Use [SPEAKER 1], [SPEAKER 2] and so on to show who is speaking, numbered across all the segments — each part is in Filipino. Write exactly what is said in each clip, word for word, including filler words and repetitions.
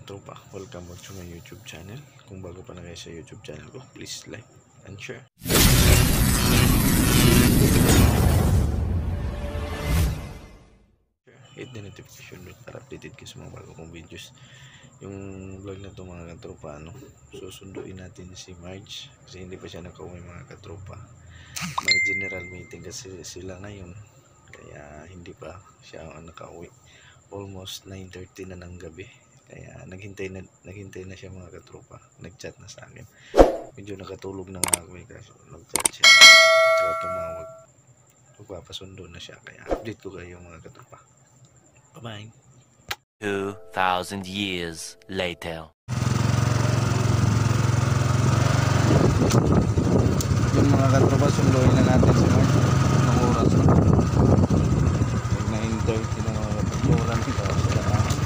[SPEAKER 1] katropa, welcome back to my YouTube channel. Kung bago pa na kayo sa YouTube channel ko, please like and share. Hit the notification bell para updated kayo sa mga bago kong videos. Yung vlog na to mga katropa, ano, susunduin natin si Marj kasi hindi pa siya nakauwi mga katropa. May general meeting kasi sila ngayon, kaya hindi pa siya nakauwi. Almost nine thirty na ng gabi, kaya naghintay na, naghintay na siya mga katropa. Nag-chat na sa akin, medyo nakatulog na nga ako, kaso nag-chat siya, tsaka tumawag, magpapasundo na siya, kaya update ko kayo mga katropa. Bye bye.
[SPEAKER 2] Two thousand years later.
[SPEAKER 3] Yung mga katropa, sunduin na natin si Marj. Anong oras na? nine thirty na mga katropa. Oras ito sila.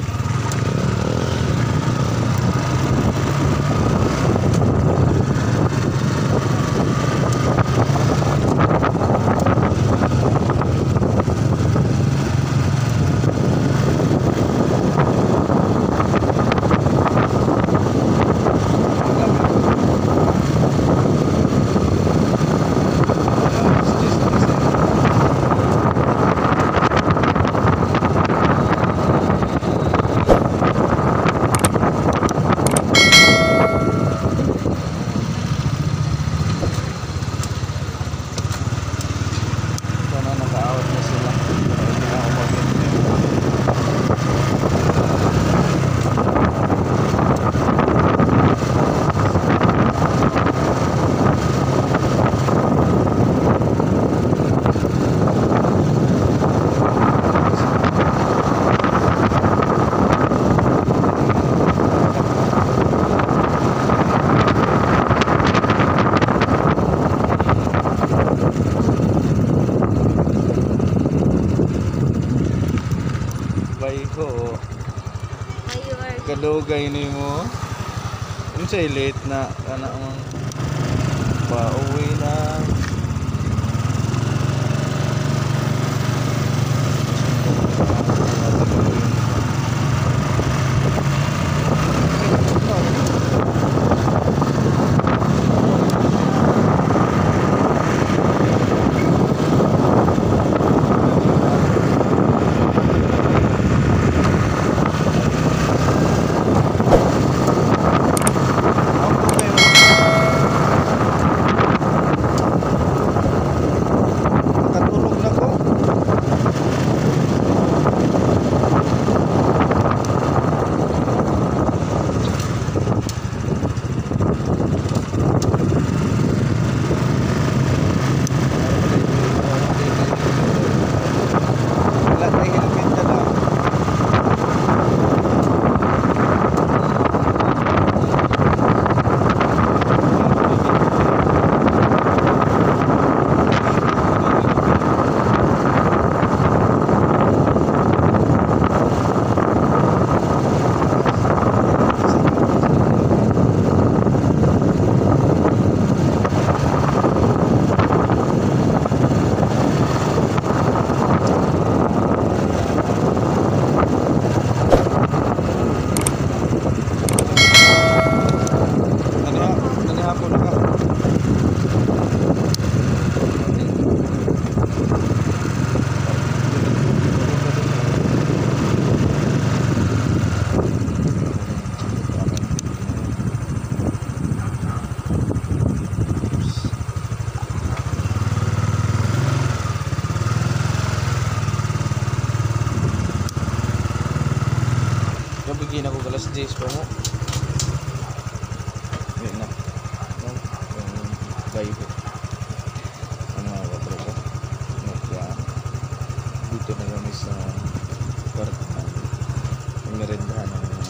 [SPEAKER 3] Ko kadugay ni mo unsay late na kana ang pauwi na bigyan ako galas diyes pa mo. Yan na. Yung bayo ko. Ang mga katropa. Dito na kami sa kwarto na. Yung merendahan ng mga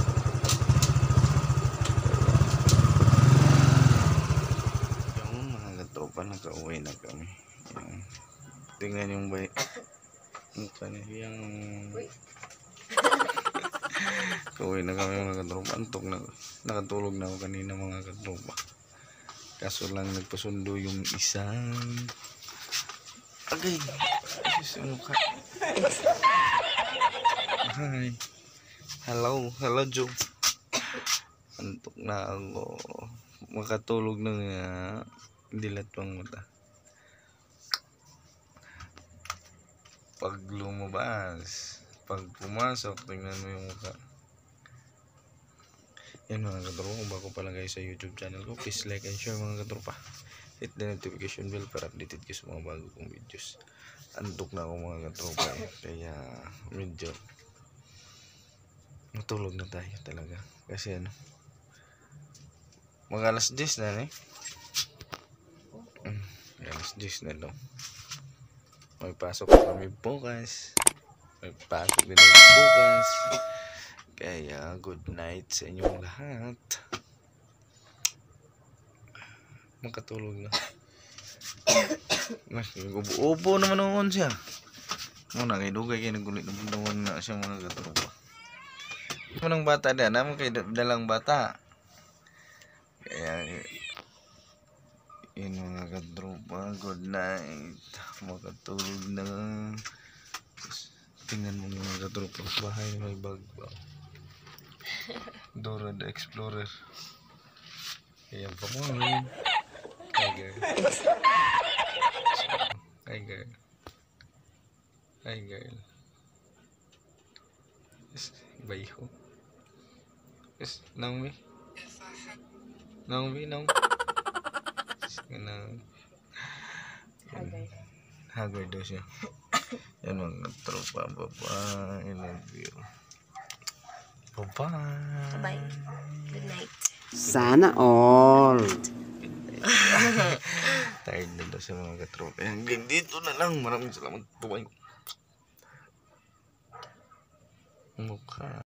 [SPEAKER 3] yung mga katropa, nakauwi na kami. Yung, tingnan yung bayo. Mukha niya yung kauwi na kami mga katropa. Antok na, nakatulog na ako kanina mga katropa, kaso lang nagpasundo yung isang agay sa mukha. Hi, hello, hello Joe. Antok na ako. Makatulog na nga. Dilat pang mata. Pag lumabas, pag pumasok, tingnan mo yung mukha. Yan mga katropa, kung bago pa lang kayo sa YouTube channel ko, please like and share mga katropa. Hit the notification bell para updated kayo sa mga bago kong videos. Antok na ako mga katropa eh. Kaya medyo matulog na tayo talaga. Kasi ano, mag alas diyes na eh. Mm, alas diyes na daw. May pasok kami bukas. May pasok din kami bukas. Kaya good night sa inyong lahat. Makatulog na. Ubo naman noon siya. Muna kay dugay kayo nagulit na bundawan na siya mga katropa. Manang bata na naman kay dalang bata. Kaya yun mga katropa, good night. Makatulog na. Tingnan mo mga katropa, bahay na may bag ba. Dora the Explorer. Ayan pa mo. Hi girl. Hi girl. Hi girl. Yes, bayho. Yes, Naomi. Naomi, Naomi. Ganang.
[SPEAKER 4] Hagay.
[SPEAKER 3] Hagay daw siya. Yan mga tropa. Bye-bye. I love you. Bye-bye.
[SPEAKER 4] Bye. Good night.
[SPEAKER 5] Sana all.
[SPEAKER 3] Tired na daw sa mga katropa. Hanggang dito na lang. Maraming salamat. Bye-bye. Mukha.